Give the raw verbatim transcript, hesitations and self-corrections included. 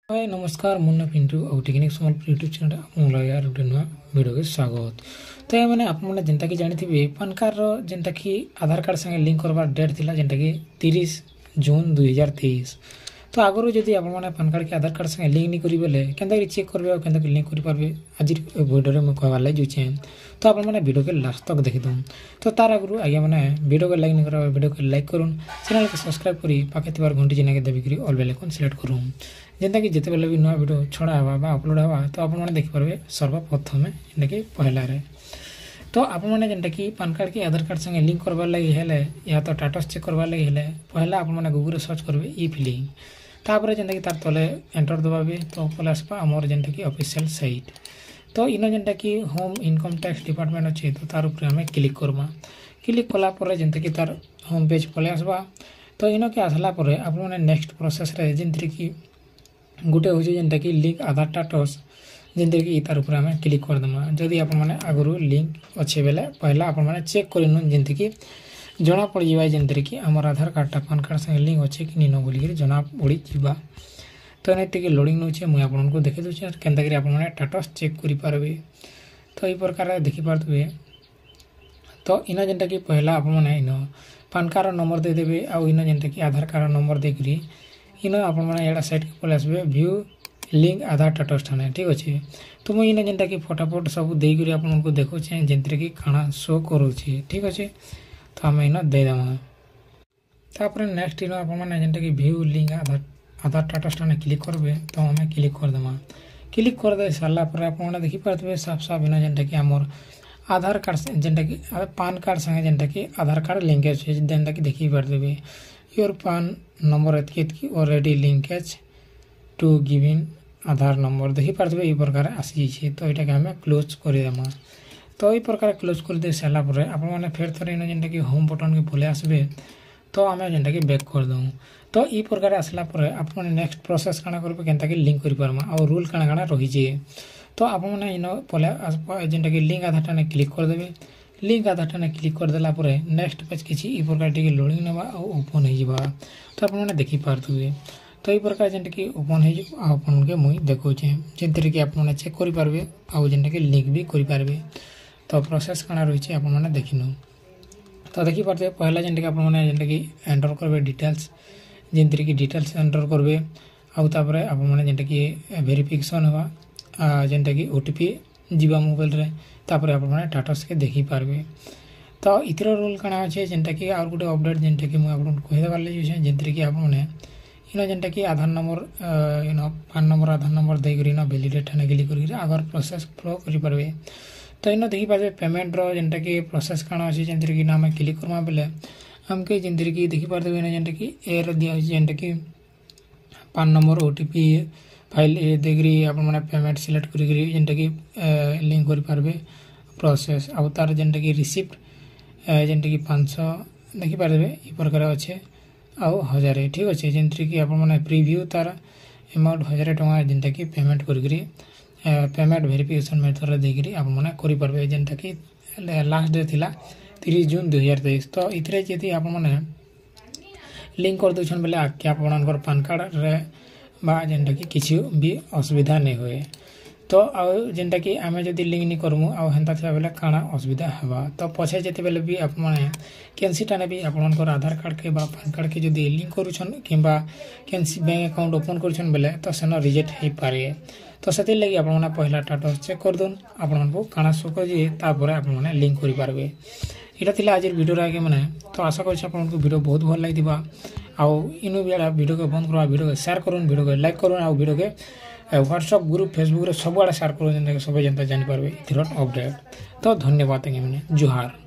हाय नमस्कार मुन्ना पिंटू और technique Sambalpur YouTube channel आपन यार गोटे नुआ वीडियो के स्वागत। तो ये मैंने आपने जेनटा कि जानी थी पान कार्ड रो जेनटा कि आधार कार्ड संगे लिंक करवार डेट थिला जेनटा कि तीस जून दुई हजार तेईस। तो आगु जदि आपने पान कार्ड के आधार कार्ड संगे लिंक नहीं करी बेले केनता चेक करबे और केनता लिंक करि पारबे आज वीडियो में कहवार लागि जुचे। तो आपन मैंने वीडियो के लास्ट तक देखि दउन। तो तार आगु आगे मैंने वीडियो के लाइक नहीं करा वीडियो के लाइक करूँ चैनल के सब्सक्राइब करी पाखे थिबार घंटी चिन्ह के दबी करी ऑल बेल आइकन सिलेक्ट करूँ जेनता कि जिते बेले भी नुआ वीडियो छड़ा हवा बा अपलोड हवा तो आपन मैंने देखि पारबे सर्वप्रथम जेनटा कि पहला रे। तो आपन मैंने जेनटा कि पान कार्ड के आधार कार्ड संगे लिंक करवार लागि हेले या तो स्टेटस चेक करवार लागि हेले पहला आपन मैंने गूगल सर्च करबे ई फिलिंग तापर जेनटा कि तार तले एंटर दबाबे तो पहले आसपा आमर जेनटा कि ऑफिशियल साइट। तो इन जेनटा कि होम इनकम टैक्स डिपार्टमेंट अच्छे तो तार ऊपर हमें क्लिक करमा क्लिक कला पर जेनटा कि तार होम पेज पले आसबा। तो इन के आसला पर आप मैंने नेक्स्ट प्रोसेस रे जेनथि कि गोटे हो जेनटा कि लिंक आधार स्टेटस जेनथि कि तार ऊपर हमें क्लिक कर दमा जदि आप मैंने आगु लिंक अच्छे बेले पहला आप मैंने चेक करनु जेनथि कि जना पड़ जाए जेनथि कि हमर आधार कार्ड पान कार्ड संगे लिंक अच्छे कि नो बोली जना पड़ी जावा। तो एने टिके लोडिंग नउचे मुई आपन को देखि दउचे केनता करी आपन माने स्टेटस चेक करि पारबे। तो ई प्रकार देखि पारतबे। तो इन जेनटा कि पहला आपन माने इन पान कार्ड नंबर दे देबे आ इन जेनटा कि आधार कार्ड नंबर दे करी इन आपन माने एडा साइड के पले आसबे व्यू लिंक आधार स्टेटस थाने ठीक अछि। तो मुई इन जेनटा कि फटाफट सब देई करी आपन को देखौचे जेनथि कि खाना शो करूची ठीक अछि। तो हम इन दे दमा तापर नेक्स्ट इन आपन माने जेनटा कि view link Aadhaar Aadhaar status थाने क्लिक करबे तो हमें क्लिक कर दमा क्लिक कर दे सारा पर आपन देखि पारतबे साफ साफ इन जेनटा कि हमर आधार कार्ड जेनटा कि पान कार्ड संगे जेनटा कि आधार कार्ड लिंकेज है जेनटा कि देखि पारतबे योर पान नंबर एतकी एतकी already linkage to given Aadhaar number देखि पारतबे ई प्रकार आसी छै। तो एटा के हमें क्लोज कर देमा। तो ई प्रकार क्लोज कर दे सारा पर आपन माने फेर थरे इन जेनटा कि होम बटन के पले आसबे तो हमें जेनटा कि बैक कर दऊ। तो ई प्रकार आसला पर आपन नेक्स्ट प्रोसेस काना करबे केनता कि लिंक करि पारमा और रूल काना काना रही जे। तो आपन माने इन पले आसपा जेनटा कि लिंक आधार टाने क्लिक कर देबे लिंक आधार टाने क्लिक कर देला पर नेक्स्ट पेज किछि ई प्रकार टिके लोडिंग नेबा और ओपन हो जिबा। तो आपन माने देखि पारतबे। तो ई प्रकार जेनटा कि ओपन हो जिबा आपन के मुई देखौचे जेनतरि कि आपन माने चेक करि पारबे और जेनटा कि लिंक भी करि पारबे। तो प्रोसेस काना रही छै आपन माने देखिनु। तो देखि पारते पहला जेनटा कि आपन माने जेनटा कि एंटर करबे डिटेल्स जेनतरि कि डिटेल्स एंटर करबे आउ तापर आपन माने जेनटा कि वेरिफिकेशन हवा जेनटा कि ओटीपी जीवा मोबाइल रे तापर आपन माने स्टेटस के देखि पारबे। तो इतर रूल काना अछि जेनटा कि और गुटे अपडेट जेनटा कि मु आपन कहि देबार लागि छै जेनतरि कि आपन माने इन जेनटा कि आधार नंबर इन पान नंबर आधार नंबर दे करी ना वैलिडेट थाने क्लिक करी अगर प्रोसेस फ्लो करि पारबे। तो इन देखि पारबे पेमेंट रो जेनटा कि प्रोसेस काना अछि जेनतरि कि नाम क्लिक करमा बेले हमके जेनतरि कि देखि पारबे ना जेनटा कि एर दिया जेनटा कि पान नंबर ओटीपी फाइल ए देगरी आपन माने पेमेंट सिलेक्ट करी करी जेनटा कि लिंक करि पारबे प्रोसेस आ तार जेनटा कि रिसिप्ट जेनटा कि पाँच सौ देखि पारबे ई प्रकार अछि आ हजार ठीक अछि जेनतरि कि आपन माने प्रीव्यू तार अमाउंट हजार टका जेनटा कि पेमेंट करी करी पेमेंट वेरिफिकेशन मेथड रे देगरी आपन माने करि पारबे जेनटा कि लास्ट डे थिला तीस जून दुई हजार तेईस। तो इतरे जदि आप मैंने लिंक कर दौन बेले आगे आपंकर पान कार्ड रे बा जेनटा कि किसी भी असुविधा नहीं हुए। तो आउ जेनटा कि आमे जदि लिंक नहीं करमु आउ हेंता थिबा बेले काना असुविधा हेबा। तो पछे जेते बेले भी आप माने केनसी टाने भी आपंकर आधार कार्ड के बा पान कार्ड के जदि लिंक करूछन किंबा केनसी बैंक अकाउंट ओपन करूछन बेले तो सेनो रिजेक्ट हे पारे। तो से लगी आप पहला स्टेटस चेक कर दून आपन को काना शो कर जे तापर आप माने लिंक करि पारबे। इटा थिला आज वीडियो आगे मैंने तो आशा कर वीडियो बहुत भल लगी आउ इन वीडियो के बंद करवा वीडियो के शेयर करूँ वीडियो के लाइक करूँ आउ वीडियो के व्हाट्सएप ग्रुप फेसबुक सब आड़े शेयर करूँ सब जनता जानी पारबे इधर अपडेट। तो धन्यवाद मैंने जुहार।